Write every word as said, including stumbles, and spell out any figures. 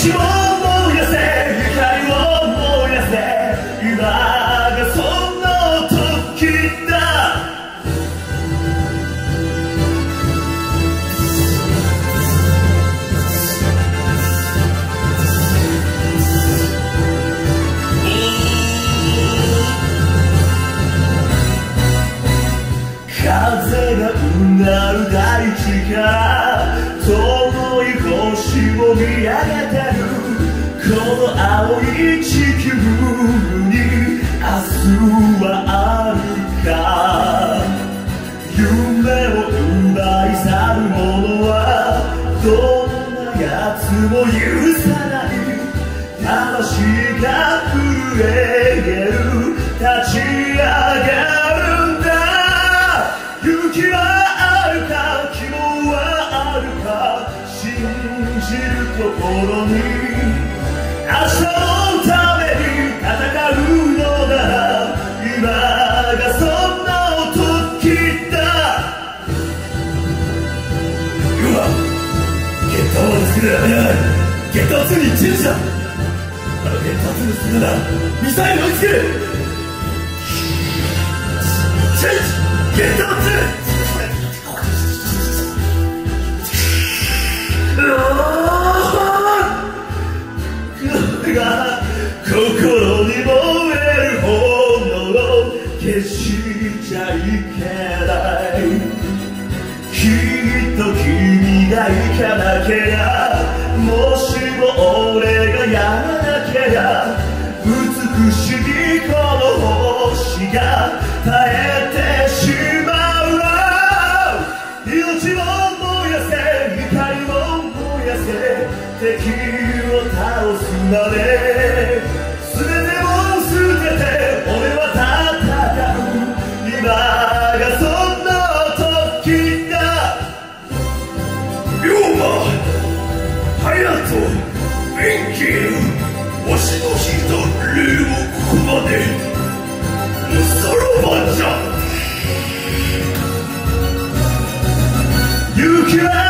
命を燃やせ、怒りを燃やせ、今がその時だ。風がうなる大地から遠い星を見上げてる、この青い地球に明日はあるか。夢を奪い去る者はどんなやつも許さない。魂が震える、立ち上がるんだ。勇気はあるか、希望はあるか、信じるところに明日のために戦うのなら、今がその時だ。今ゲットをつけるやめない。ゲットツーに注視だ。あのゲットツーのすぐなミサイルを追いつける。チェンジゲットツー。心に燃える炎を消しちゃいけない。きっと君が行かなけりゃ、もしも俺がやらなけりゃ、美しいこの星が耐えてしまうわ。命を燃やせ、怒りを燃やせ、敵を倒すまで全てを捨てて俺は戦う。今がその時だ。龍馬、隼人、ベンキー、わしの引いたレールもここまで。さらばじゃ。勇気は